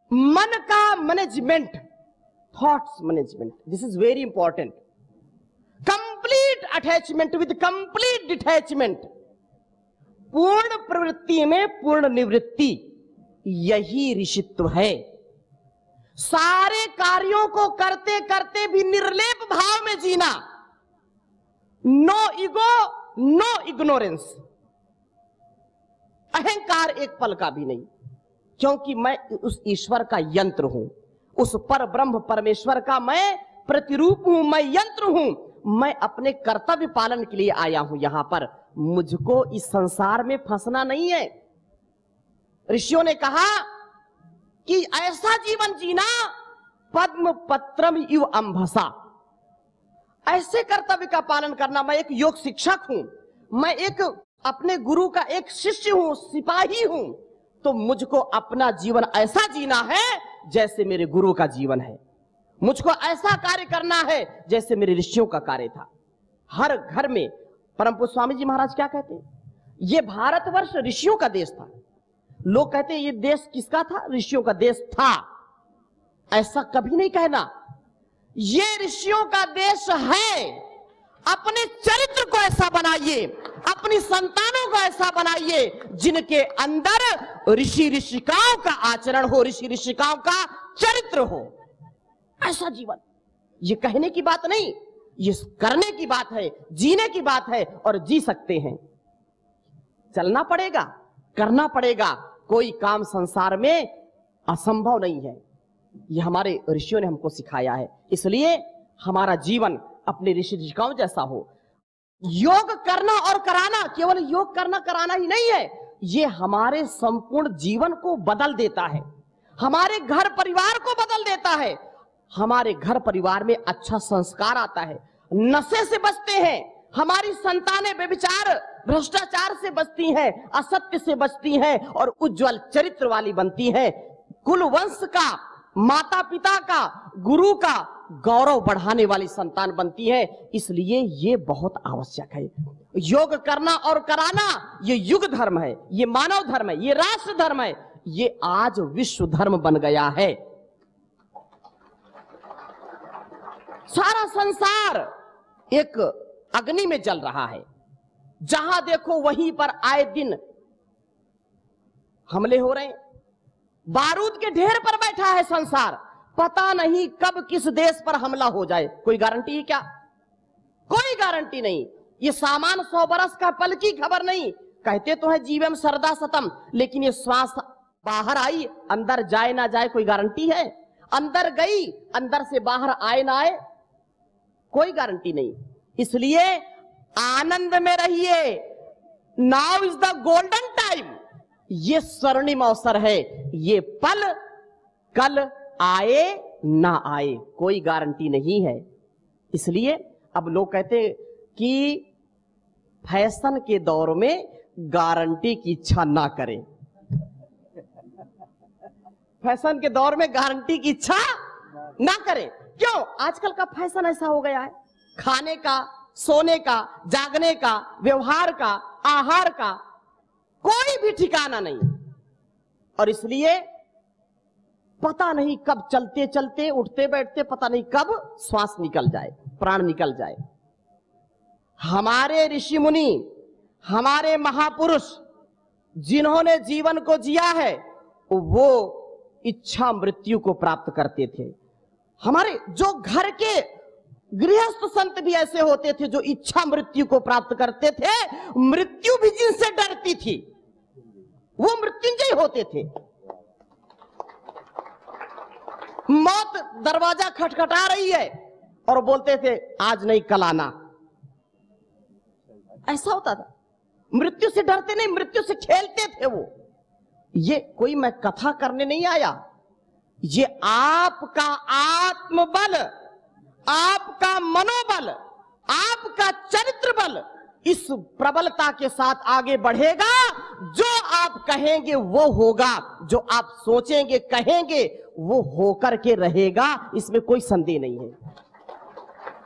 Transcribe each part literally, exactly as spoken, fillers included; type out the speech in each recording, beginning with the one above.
मन का management, thoughts management, this is very important. Complete attachment with complete detachment, पूर्ण प्रवृत्ति में पूर्ण निवृत्ति, यही ऋषित्व है। सारे कार्यों को करते करते भी निर्लेप भाव में जीना, नो ईगो, नो इग्नोरेंस, अहंकार एक पल का भी नहीं, क्योंकि मैं उस ईश्वर का यंत्र हूं, उस पर ब्रह्म परमेश्वर का मैं प्रतिरूप हूं, मैं यंत्र हूं, मैं अपने कर्तव्य पालन के लिए आया हूं यहां पर, मुझको इस संसार में फंसना नहीं है। ऋषियों ने कहा कि ऐसा जीवन जीना पद्म पत्रम इव अंभसा, ऐसे कर्तव्य का पालन करना। मैं एक योग शिक्षक हूं, मैं एक अपने गुरु का एक शिष्य हूं, सिपाही हूं, तो मुझको अपना जीवन ऐसा जीना है जैसे मेरे गुरु का जीवन है, मुझको ऐसा कार्य करना है जैसे मेरे ऋषियों का कार्य था। हर घर में परम पूज्य स्वामी जी महाराज क्या कहते हैं, ये भारतवर्ष ऋषियों का देश था। लोग कहते हैं ये देश किसका था, ऋषियों का देश था। ऐसा कभी नहीं कहना, ये ऋषियों का देश है। अपने चरित्र को ऐसा बनाइए, अपनी संतानों को ऐसा बनाइए जिनके अंदर ऋषि ऋषिकाओं का आचरण हो, ऋषि ऋषिकाओं का चरित्र हो, ऐसा जीवन। ये कहने की बात नहीं, ये करने की बात है, जीने की बात है, और जी सकते हैं। चलना पड़ेगा, करना पड़ेगा, कोई काम संसार में असंभव नहीं है, ये हमारे ऋषियों ने हमको सिखाया है। इसलिए हमारा जीवन अपने ऋषि ऋषिकाओं जैसा हो। योग करना और कराना केवल योग करना कराना ही नहीं है, ये हमारे संपूर्ण जीवन को बदल देता है, हमारे घर परिवार को बदल देता है। हमारे घर परिवार में अच्छा संस्कार आता है, नशे से बचते हैं, हमारी संतानें बेविचार भ्रष्टाचार से बचती हैं, असत्य से बचती हैं और उज्जवल चरित्र वाली बनती हैं। कुल वंश का, माता पिता का, गुरु का गौरव बढ़ाने वाली संतान बनती है। इसलिए ये बहुत आवश्यक है। योग करना और कराना ये युग धर्म है, ये मानव धर्म है, ये राष्ट्र धर्म है, ये आज विश्व धर्म बन गया है। सारा संसार एक अग्नि में जल रहा है, जहां देखो वहीं पर आए दिन हमले हो रहे हैं, बारूद के ढेर पर बैठा है संसार। पता नहीं कब किस देश पर हमला हो जाए, कोई गारंटी है क्या? कोई गारंटी नहीं। ये सामान सौ बरस का पल की खबर नहीं। कहते तो है जीवम सरदा सतम, लेकिन ये श्वास बाहर आई अंदर जाए ना जाए कोई गारंटी है? अंदर गई अंदर से बाहर आए ना आए, कोई गारंटी नहीं। इसलिए आनंद में रहिए। Now is the golden time, ये स्वर्णिम अवसर है। ये पल कल आए ना आए कोई गारंटी नहीं है। इसलिए अब लोग कहते कि फैशन के दौर में गारंटी की इच्छा ना करें। फैशन के दौर में गारंटी की इच्छा ना करें। क्यों? आजकल का फैशन ऐसा हो गया है, खाने का, सोने का, जागने का, व्यवहार का, आहार का कोई भी ठिकाना नहीं। और इसलिए पता नहीं कब चलते चलते उठते बैठते पता नहीं कब श्वास निकल जाए, प्राण निकल जाए। हमारे ऋषि मुनि, हमारे महापुरुष जिन्होंने जीवन को जिया है, वो इच्छा मृत्यु को प्राप्त करते थे। हमारे जो घर के गृहस्थ संत भी ऐसे होते थे जो इच्छा मृत्यु को प्राप्त करते थे। मृत्यु भी जिनसे डरती थी वो मृत्युंजय होते थे। मौत दरवाजा खटखटा रही है और बोलते थे आज नहीं कल आना, ऐसा होता था। मृत्यु से डरते नहीं, मृत्यु से खेलते थे वो। ये कोई मैं कथा करने नहीं आया, ये आपका आत्मबल, आपका मनोबल, आपका चरित्र बल इस प्रबलता के साथ आगे बढ़ेगा। जो आप कहेंगे वो होगा, जो आप सोचेंगे कहेंगे वो होकर के रहेगा, इसमें कोई संदेह नहीं है।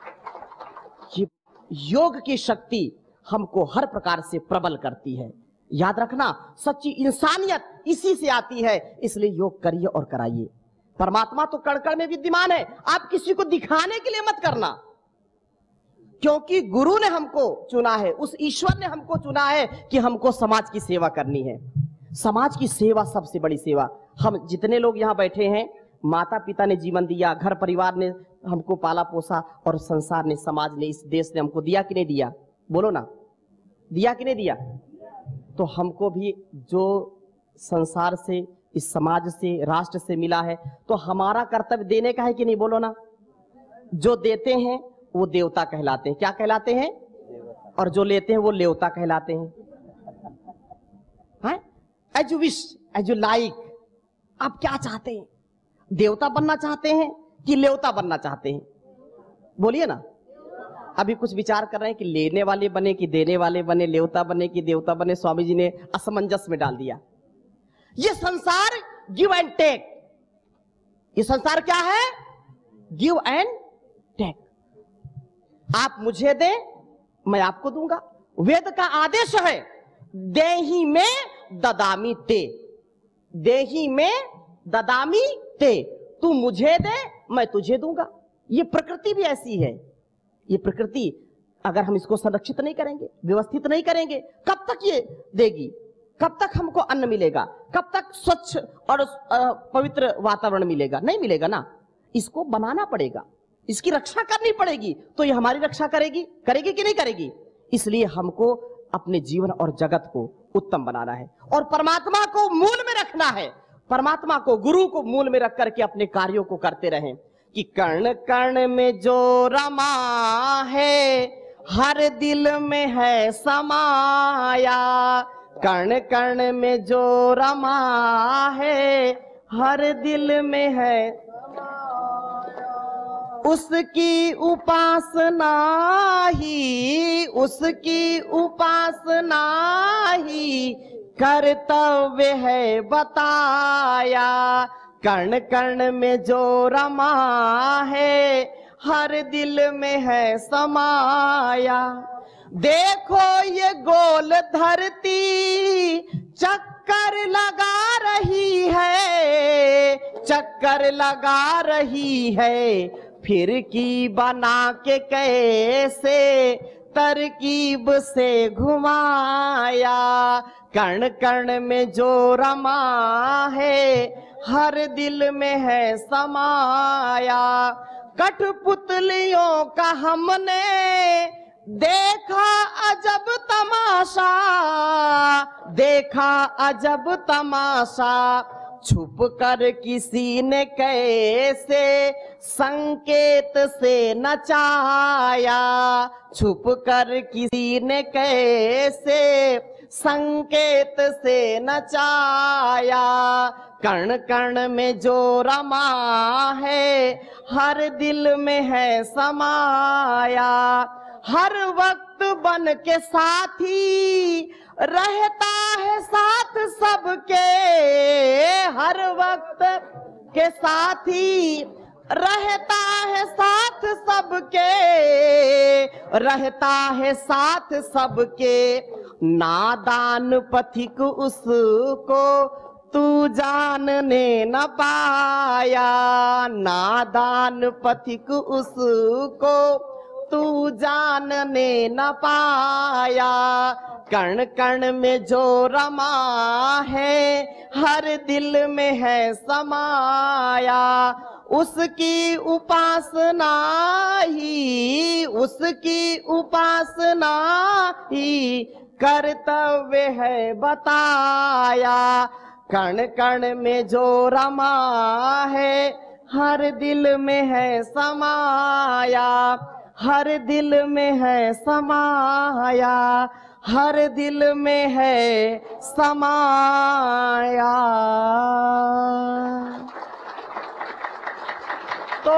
ये योग की शक्ति हमको हर प्रकार से प्रबल करती है। याद रखना, सच्ची इंसानियत इसी से आती है। इसलिए योग करिए और कराइए। परमात्मा तो कण कण में विद्यमान है, आप किसी को दिखाने के लिए मत करना, क्योंकि गुरु ने हमको चुना है, उस ईश्वर ने हमको चुना है कि हमको समाज की सेवा करनी है। समाज की सेवा सबसे बड़ी सेवा। हम जितने लोग यहाँ बैठे हैं, माता पिता ने जीवन दिया, घर परिवार ने हमको पाला पोसा, और संसार ने, समाज ने, इस देश ने हमको दिया कि नहीं दिया? बोलो ना, दिया कि नहीं दिया? तो हमको भी जो संसार से, इस समाज से, राष्ट्र से मिला है, तो हमारा कर्तव्य देने का है कि नहीं? बोलो ना। जो देते हैं वो देवता कहलाते हैं। क्या कहलाते हैं? और जो लेते हैं वो लेवता कहलाते हैं। As you wish, as you like. आप क्या चाहते हैं? देवता बनना चाहते हैं कि लेवता बनना चाहते हैं? बोलिए ना। अभी कुछ विचार कर रहे हैं कि लेने वाले बने कि देने वाले बने, लेवता बने कि देवता बने। स्वामी जी ने असमंजस में डाल दिया। ये संसार गिव एंड टेक। ये संसार क्या है? Give and take. आप मुझे दें, मैं आपको दूंगा। वेद का आदेश है, देही में ददामी ते, देही में ददामी ते। तू मुझे दे, मैं तुझे दूंगा। ये प्रकृति भी ऐसी है। ये प्रकृति अगर हम इसको संरक्षित नहीं करेंगे, व्यवस्थित नहीं करेंगे, कब तक ये देगी? कब तक हमको अन्न मिलेगा? कब तक स्वच्छ और पवित्र वातावरण मिलेगा? नहीं मिलेगा ना। इसको बनाना पड़ेगा, इसकी रक्षा करनी पड़ेगी, तो ये हमारी रक्षा करेगी, करेगी कि नहीं करेगी? इसलिए हमको अपने जीवन और जगत को उत्तम बनाना है और परमात्मा को मूल में रखना है। परमात्मा को, गुरु को मूल में रख करके अपने कार्यों को करते रहें कि कण कण में जो रमा है, हर दिल में है समाया। कण कण में जो रमा है, हर दिल में है, उसकी उपासना ही, उसकी उपासना ही कर्तव्य है बताया। कण कण में जो रमा है, हर दिल में है समाया। देखो ये गोल धरती चक्कर लगा रही है, चक्कर लगा रही है, फिर की बना के कैसे तरकीब से घुमाया। कण कण में जो रमा है, हर दिल में है समाया। कठपुतलियों का हमने देखा अजब तमाशा, देखा अजब तमाशा, छुप कर किसी ने कैसे संकेत से नचाया। छुप कर किसी ने कैसे संकेत से नचाया। कण कण में जो रमा है, हर दिल में है समाया। हर वक्त बन के साथी रहता है साथ सबके, हर वक्त के साथी रहता है साथ सबके, रहता है साथ सबके। नादान पथिक उसको तू जानने न पाया, नादान पथिक उसको तू जानने न पाया। कण कण में जो रमा है, हर दिल में है समाया। उसकी उपासना ही, उसकी उपासना ही कर्तव्य है बताया। कण कण में जो रमा है, हर दिल में है समाया। हर दिल में है समाया, हर दिल में है समाया। तो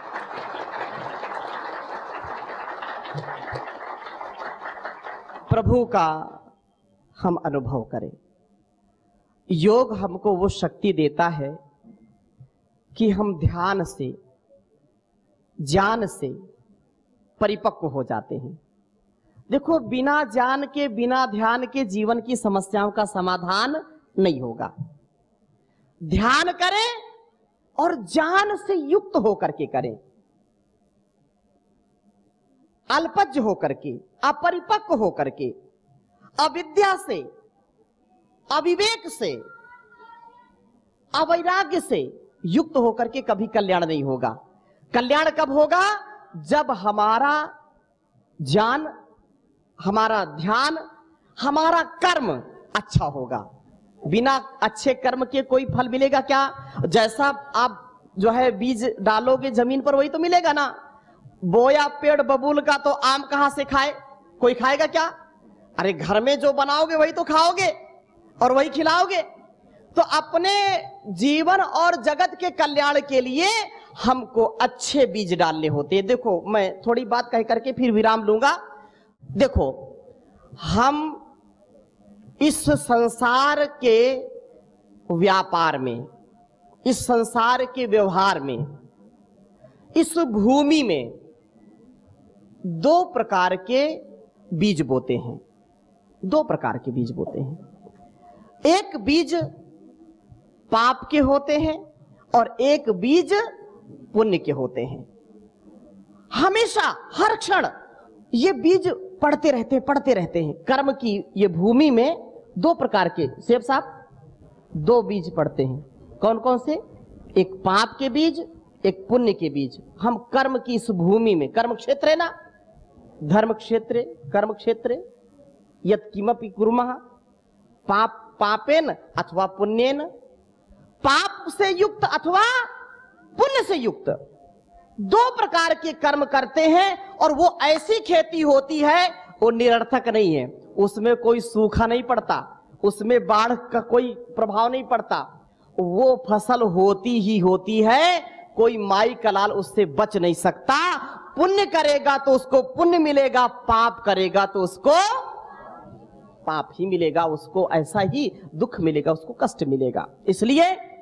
प्रभु का हम अनुभव करें। योग हमको वो शक्ति देता है कि हम ध्यान से, ज्ञान से परिपक्व हो जाते हैं। देखो, बिना ज्ञान के, बिना ध्यान के जीवन की समस्याओं का समाधान नहीं होगा। ध्यान करें और ज्ञान से युक्त होकर के करें, अल्पज्ञ होकर के, अपरिपक्व होकर के, अविद्या से, अविवेक से, अवैराग्य से युक्त होकर के कभी कल्याण नहीं होगा। कल्याण कब होगा? जब हमारा ज्ञान, हमारा ध्यान, हमारा कर्म अच्छा होगा। बिना अच्छे कर्म के कोई फल मिलेगा क्या? जैसा आप जो है बीज डालोगे जमीन पर, वही तो मिलेगा ना। बोया पेड़ बबूल का तो आम कहां से खाए? कोई खाएगा क्या? अरे घर में जो बनाओगे वही तो खाओगे और वही खिलाओगे। तो अपने जीवन और जगत के कल्याण के लिए हमको अच्छे बीज डालने होते हैं। देखो, मैं थोड़ी बात कह करके फिर विराम लूंगा। देखो, हम इस संसार के व्यापार में, इस संसार के व्यवहार में, इस भूमि में दो प्रकार के बीज बोते हैं। दो प्रकार के बीज बोते हैं। एक बीज पाप के होते हैं और एक बीज पुण्य के होते हैं। हमेशा, हर क्षण ये बीज पढ़ते रहते हैं, पढ़ते रहते हैं। कर्म की ये भूमि में दो प्रकार के, सेब साहब, दो बीज पढ़ते हैं। कौन कौन से? एक पाप के बीज, एक पुण्य के बीज। हम कर्म की इस भूमि में, कर्म क्षेत्र है ना, धर्म क्षेत्र, कर्म क्षेत्र, यत् किमपि कुर्मः पाप पापेन अथवा पुण्येन, पाप से युक्त अथवा पुण्य से युक्त दो प्रकार के कर्म करते हैं। और वो ऐसी खेती होती है, वो निरर्थक नहीं है, उसमें कोई सूखा नहीं पड़ता, उसमें बाढ़ का कोई प्रभाव नहीं पड़ता, वो फसल होती ही होती है, कोई माई कलाल उससे बच नहीं सकता। पुण्य करेगा तो उसको पुण्य मिलेगा, पाप करेगा तो उसको पाप ही मिलेगा, उसको ऐसा ही दुख मिलेगा, उसको कष्ट मिलेगा। इसलिए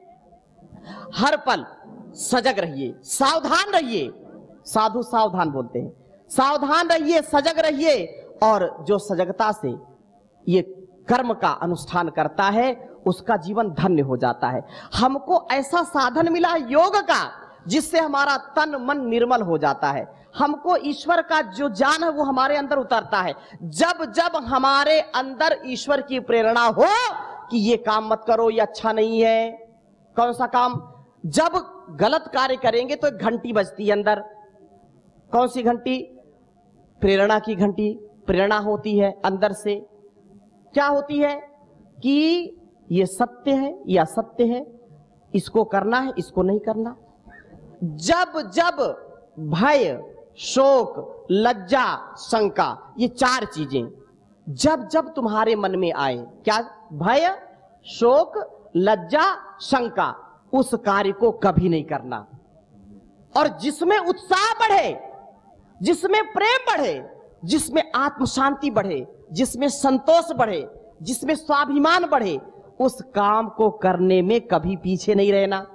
हर पल सजग रहिए, सावधान रहिए। साधु सावधान बोलते हैं, सावधान रहिए, सजग रहिए। और जो सजगता से ये कर्म का अनुष्ठान करता है, उसका जीवन धन्य हो जाता है। हमको ऐसा साधन मिला है योग का, जिससे हमारा तन मन निर्मल हो जाता है। हमको ईश्वर का जो ज्ञान है वो हमारे अंदर उतरता है। जब जब हमारे अंदर ईश्वर की प्रेरणा हो कि ये काम मत करो, ये अच्छा नहीं है, कौन सा काम? जब गलत कार्य करेंगे तो एक घंटी बजती है अंदर। कौन सी घंटी? प्रेरणा की घंटी। प्रेरणा होती है अंदर से, क्या होती है कि ये सत्य है या असत्य है, इसको करना है, इसको नहीं करना। जब जब भय, शोक, लज्जा, शंका, ये चार चीजें जब जब तुम्हारे मन में आए, क्या? भय, शोक, लज्जा, शंका, उस कार्य को कभी नहीं करना। और जिसमें उत्साह बढ़े, जिसमें प्रेम बढ़े, जिसमें आत्म शांति बढ़े, जिसमें संतोष बढ़े, जिसमें स्वाभिमान बढ़े, उस काम को करने में कभी पीछे नहीं रहना।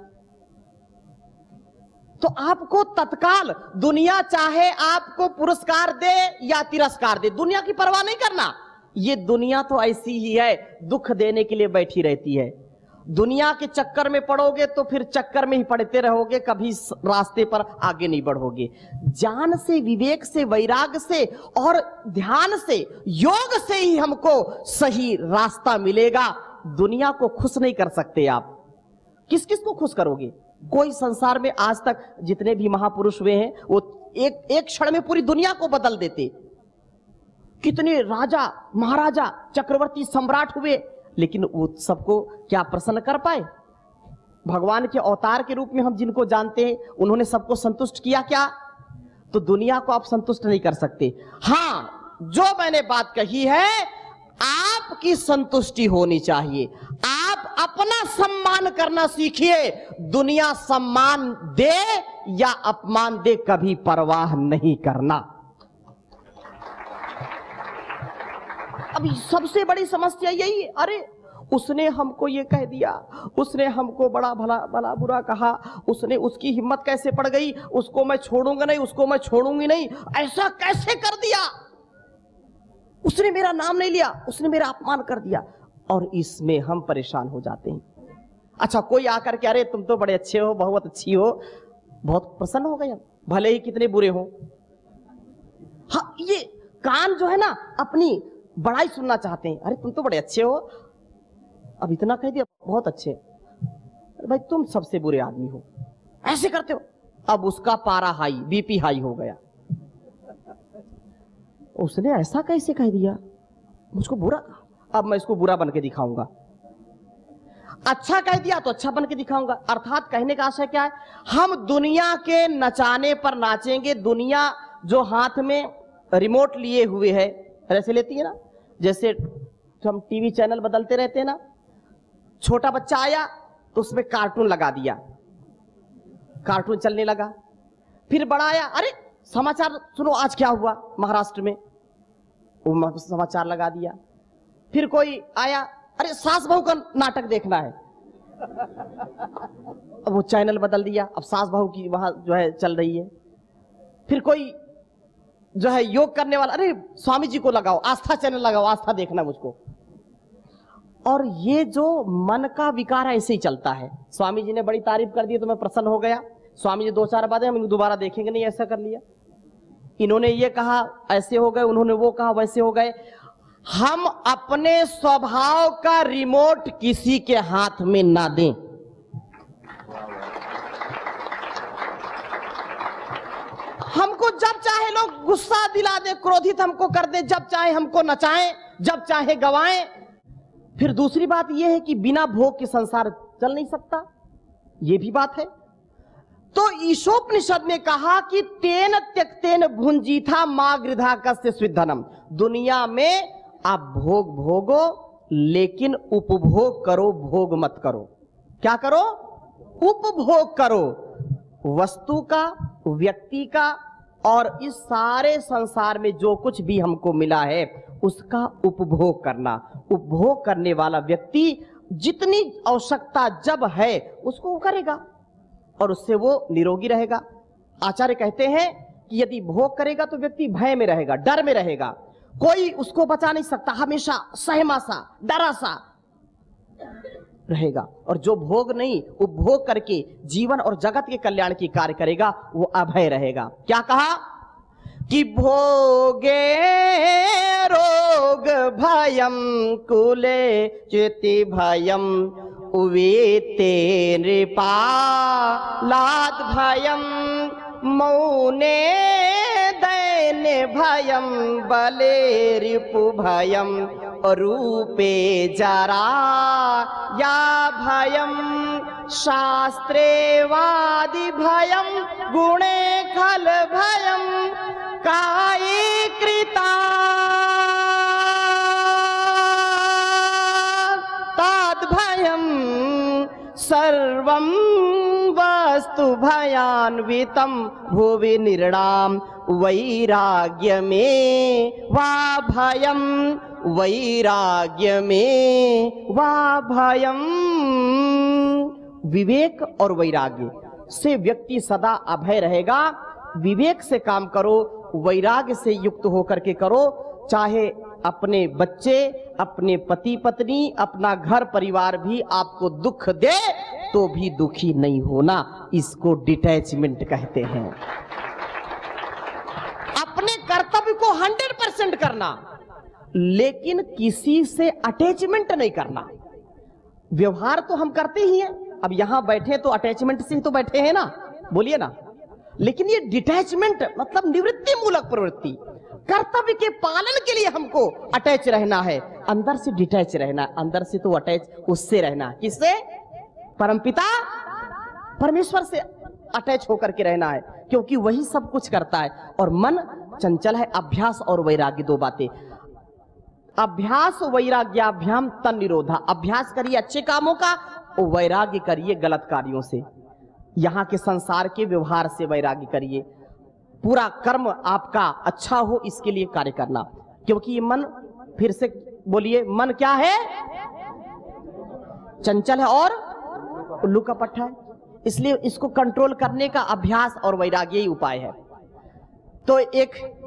तो आपको तत्काल, दुनिया चाहे आपको पुरस्कार दे या तिरस्कार दे, दुनिया की परवाह नहीं करना। ये दुनिया तो ऐसी ही है, दुख देने के लिए बैठी रहती है। दुनिया के चक्कर में पड़ोगे तो फिर चक्कर में ही पड़ते रहोगे, कभी रास्ते पर आगे नहीं बढ़ोगे। ज्ञान से, विवेक से, वैराग्य से और ध्यान से, योग से ही हमको सही रास्ता मिलेगा। दुनिया को खुश नहीं कर सकते आप। किस किस को खुश करोगे? कोई संसार में आज तक जितने भी महापुरुष हुए हैं, वो एक एक क्षण में पूरी दुनिया को बदल देते। कितने राजा, महाराजा, चक्रवर्ती, सम्राट हुए, लेकिन वो सबको क्या प्रसन्न कर पाए? भगवान के अवतार के रूप में हम जिनको जानते हैं, उन्होंने सबको संतुष्ट किया क्या? तो दुनिया को आप संतुष्ट नहीं कर सकते। हाँ, जो मैंने बात कही है, आपकी संतुष्टि होनी चाहिए। आप अपना सम्मान करना सीखिए। दुनिया सम्मान दे या अपमान दे, कभी परवाह नहीं करना। अभी सबसे बड़ी समस्या यही है, अरे उसने हमको ये कह दिया, उसने हमको बड़ा भला भला बुरा कहा, उसने, उसकी हिम्मत कैसे पड़ गई, उसको मैं छोड़ूंगा नहीं, उसको मैं छोड़ूंगी नहीं, ऐसा कैसे कर दिया? उसने मेरा नाम नहीं लिया, उसने मेरा अपमान कर दिया, और इसमें हम परेशान हो जाते हैं। अच्छा, कोई आकर के अरे तुम तो बड़े अच्छे हो, बहुत अच्छी हो, बहुत प्रसन्न हो गया, भले ही कितने बुरे हो। हाँ, ये कान जो है ना अपनी बड़ाई सुनना चाहते हैं। अरे तुम तो बड़े अच्छे हो, अब इतना कह दिया, बहुत अच्छे। अरे भाई तुम सबसे बुरे आदमी हो, ऐसे करते हो। अब उसका पारा हाई, बीपी हाई हो गया। उसने ऐसा कैसे कह दिया, मुझको बुरा कहा, अब मैं इसको बुरा बन के दिखाऊंगा। अच्छा कह दिया तो अच्छा बन के दिखाऊंगा। अर्थात कहने का आशय क्या है, हम दुनिया के नचाने पर नाचेंगे। दुनिया जो हाथ में रिमोट लिए हुए है, ऐसे लेती है ना, जैसे हम टीवी चैनल बदलते रहते हैं ना, छोटा बच्चा आया तो उसमें कार्टून लगा दिया, कार्टून चलने लगा। फिर बड़ा आया, अरे समाचार सुनो आज क्या हुआ महाराष्ट्र में, वो समाचार लगा दिया। फिर कोई आया, अरे सास बहू का नाटक देखना है, अब वो चैनल बदल दिया, अब सास बहू की वहां जो है चल रही है। फिर कोई जो है योग करने वाला, अरे स्वामी जी को लगाओ, आस्था चैनल लगाओ, आस्था देखना मुझको। और ये जो मन का विकार है ऐसे ही चलता है। स्वामी जी ने बड़ी तारीफ कर दी तो मैं प्रसन्न हो गया, स्वामी जी दो चार बातें हम दोबारा देखेंगे नहीं, ऐसा कर लिया। इन्होंने ये कहा ऐसे हो गए, उन्होंने वो कहा वैसे हो गए। हम अपने स्वभाव का रिमोट किसी के हाथ में ना दें। हमको जब चाहे लोग गुस्सा दिला दे, क्रोधित हमको कर दे, जब चाहे हमको नचाएं, जब चाहे गवाएं। फिर दूसरी बात यह है कि बिना भोग के संसार चल नहीं सकता, यह भी बात है। तो ईशोपनिषद ने कहा कि तेन त्यक्तेन भुंजीथा मा गृधा कस्य स्विद्धनम। दुनिया में आप भोग भोगो, लेकिन उपभोग करो, भोग मत करो। क्या करो? उपभोग करो, वस्तु का, व्यक्ति का, और इस सारे संसार में जो कुछ भी हमको मिला है उसका उपभोग करना। उपभोग करने वाला व्यक्ति जितनी आवश्यकता जब है उसको करेगा और उससे वो निरोगी रहेगा। आचार्य कहते हैं कि यदि भोग करेगा तो व्यक्ति भय में रहेगा, डर में रहेगा, कोई उसको बचा नहीं सकता, हमेशा सहमा सा, डरा सा रहेगा। और जो भोग नहीं, उपभोग करके जीवन और जगत के कल्याण की कार्य करेगा, वो अभय रहेगा। क्या कहा कि भोगे रोग भयम कुले चिति भयम उवेते नृपा लाद भयम मौने दैन्य भयम बले रिपु भयम रूपे जरा या भयम शास्त्रे वादि भयम गुणे खल भयम काये कृता ताद भयम सर्वं वस्तु भयान्वितम भुवि निर्णाम वैराग्य में वा भयम वैराग्य में वा भयम। विवेक और वैराग्य से व्यक्ति सदा अभय रहेगा। विवेक से काम करो, वैराग्य से युक्त होकर के करो। चाहे अपने बच्चे, अपने पति पत्नी, अपना घर परिवार भी आपको दुख दे तो भी दुखी नहीं होना, इसको डिटैचमेंट कहते हैं। अपने कर्तव्य को हंड्रेड परसेंट करना, लेकिन किसी से अटैचमेंट नहीं करना। व्यवहार तो हम करते ही हैं, अब यहां बैठे तो अटैचमेंट से ही तो बैठे हैं ना, बोलिए ना। लेकिन ये डिटैचमेंट मतलब निवृत्ति मूलक प्रवृत्ति, कर्तव्य के पालन के लिए हमको अटैच रहना है, अंदर से डिटैच रहना, अंदर से तो अटैच उससे रहना। किससे? परमपिता परमेश्वर से अटैच होकर के रहना है, क्योंकि वही सब कुछ करता है। और मन चंचल है। अभ्यास और वैराग्य दो बातें। अभ्यास वैराग्याभ्याम तन निरोधा। अभ्यास करिए अच्छे कामों का और वैराग्य करिए गलत कार्यों से, यहां के संसार के व्यवहार से वैराग्य करिए। पूरा कर्म आपका अच्छा हो इसके लिए कार्य करना, क्योंकि ये मन, फिर से बोलिए, मन क्या है? चंचल है और उल्लू का पट्टा है, इसलिए इसको कंट्रोल करने का अभ्यास और वैराग्य ही उपाय है। तो एक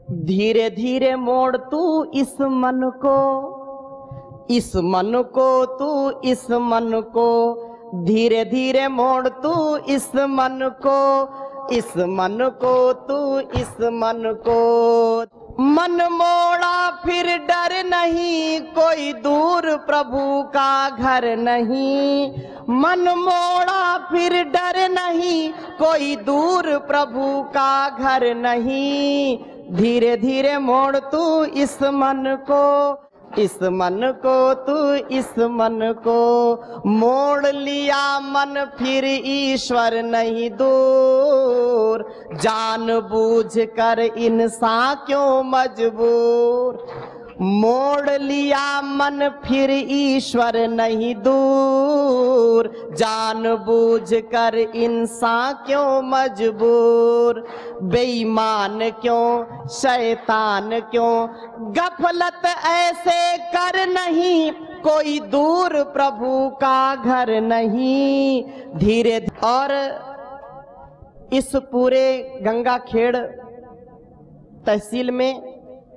धीरे धीरे मोड़ तू इस मन को, इस मन को तू इस मन को, धीरे धीरे मोड़ तू इस मन को, इस मन को तू इस मन को। मन मोड़ा फिर डर नहीं, कोई दूर प्रभु का घर नहीं। मन मोड़ा फिर डर नहीं, कोई दूर प्रभु का घर नहीं। धीरे धीरे मोड़ तू इस मन को, इस मन को तू इस मन को। मोड़ लिया मन फिर ईश्वर नहीं दूर, जानबूझ कर इंसान क्यों मजबूर। मोड़ लिया मन फिर ईश्वर नहीं दूर, जानबूझ कर इंसान क्यों मजबूर। बेईमान क्यों शैतान क्यों, गफलत ऐसे कर नहीं, कोई दूर प्रभु का घर नहीं। धीरे और इस पूरे गंगाखेड़ तहसील में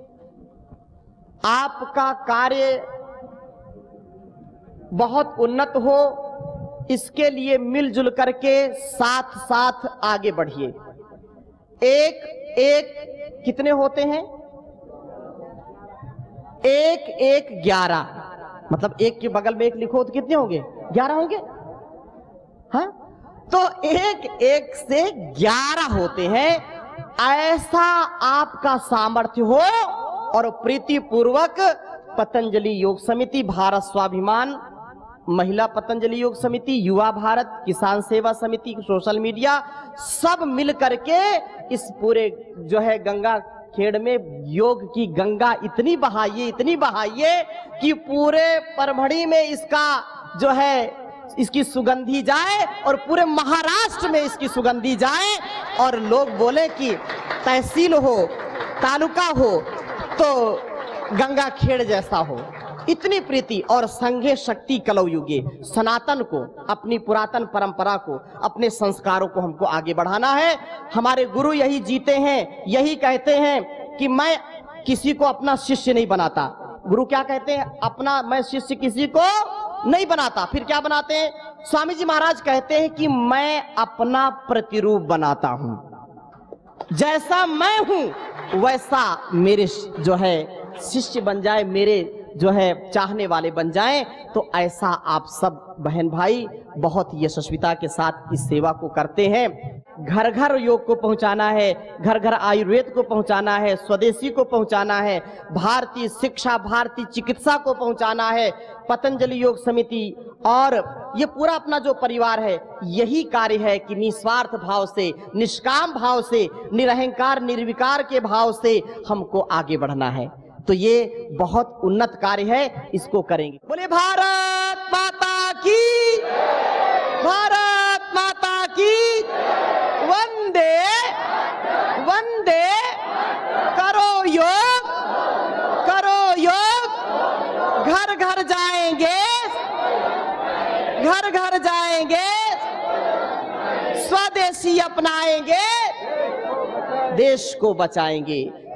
आपका कार्य बहुत उन्नत हो, इसके लिए मिलजुल करके साथ साथ आगे बढ़िए। एक एक कितने होते हैं? एक एक ग्यारह, मतलब एक के बगल में एक लिखो तो कितने होंगे? ग्यारह होंगे। हाँ, तो एक एक से ग्यारह होते हैं। ऐसा आपका सामर्थ्य हो और प्रीति पूर्वक पतंजलि योग समिति, भारत स्वाभिमान, महिला पतंजलि योग समिति, युवा भारत, किसान सेवा समिति, सोशल मीडिया सब मिल करके इस पूरे जो है गंगा खेड़ में योग की गंगा इतनी बहाइए, इतनी बहाइए कि पूरे परभणी में इसका जो है इसकी सुगंधी जाए और पूरे महाराष्ट्र में इसकी सुगंधी जाए और लोग बोले कि तहसील हो, तालुका हो तो गंगा खेड़ जैसा हो। इतनी प्रीति और संघे शक्ति कलौ युगे। सनातन को, अपनी पुरातन परंपरा को, अपने संस्कारों को हमको आगे बढ़ाना है। हमारे गुरु यही जीते हैं, यही कहते हैं कि मैं किसी को अपना शिष्य नहीं बनाता। गुरु क्या कहते हैं? अपना मैं शिष्य किसी को नहीं बनाता। फिर क्या बनाते हैं? स्वामी जी महाराज कहते हैं कि मैं अपना प्रतिरूप बनाता हूं। जैसा मैं हूं वैसा मेरे जो है शिष्य बन जाए, मेरे जो है चाहने वाले बन जाएं। तो ऐसा आप सब बहन भाई बहुत यशस्विता के साथ इस सेवा को करते हैं। घर घर योग को पहुंचाना है, घर घर आयुर्वेद को पहुंचाना है, स्वदेशी को पहुंचाना है, भारतीय शिक्षा, भारतीय चिकित्सा को पहुंचाना है। पतंजलि योग समिति और ये पूरा अपना जो परिवार है, यही कार्य है कि निस्वार्थ भाव से, निष्काम भाव से, निरहंकार निर्विकार के भाव से हमको आगे बढ़ना है। तो ये बहुत उन्नत कार्य है, इसको करेंगे। बोले भारत माता की, भारत माता की, वंदे वंदे। करो योग, करो योग। घर घर जाएंगे, घर घर जाएंगे, स्वदेशी अपनाएंगे, देश को बचाएंगे।